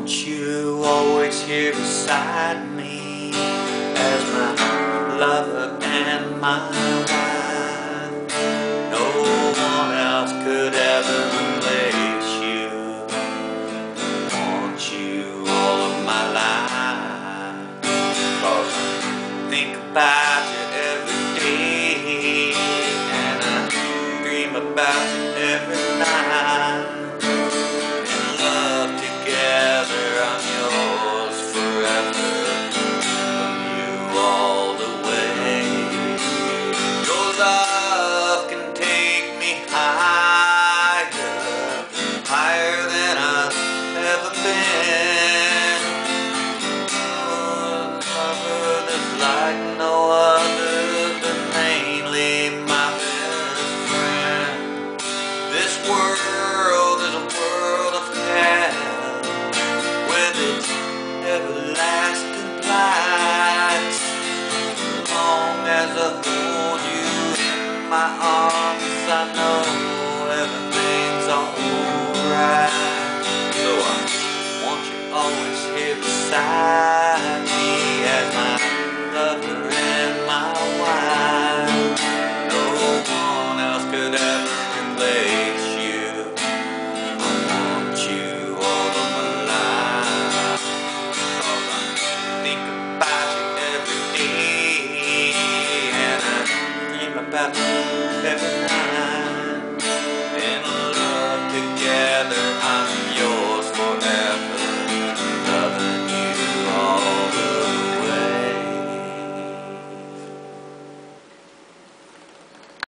you always here beside me as my lover and my wife. No one else could ever replace you. I want you all of my life, 'cause I think about you every day and I dream about you every night. I'm yours forever, from you all the way. Your love can take me higher, higher than I've ever been. Oh, lover that's like no other, but mainly my best friend. This world is a world of hell, its everlasting lights. As long as I hold you in my arms,